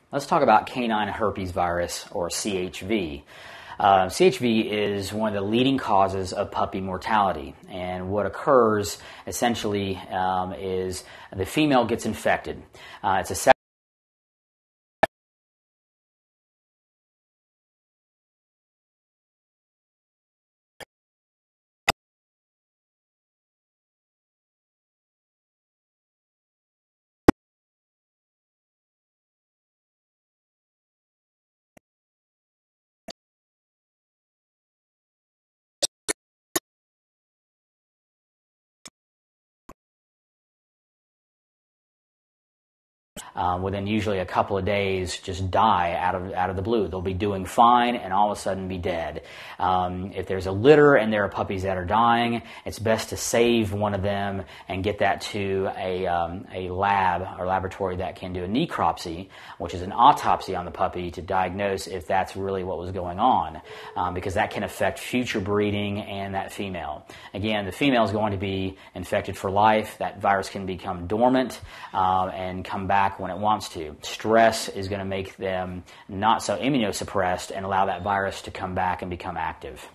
Let's talk about canine herpes virus, or CHV. CHV is one of the leading causes of puppy mortality, and what occurs essentially is the female gets infected. It's a within usually a couple of days just die out of the blue. They'll be doing fine and all of a sudden be dead. If there's a litter and there are puppies that are dying, it's best to save one of them and get that to a lab or laboratory that can do a necropsy, which is an autopsy on the puppy to diagnose if that's really what was going on, because that can affect future breeding and that female. Again, the female is going to be infected for life. That virus can become dormant and come back when it wants to. Stress is going to make them not so immunosuppressed and allow that virus to come back and become active.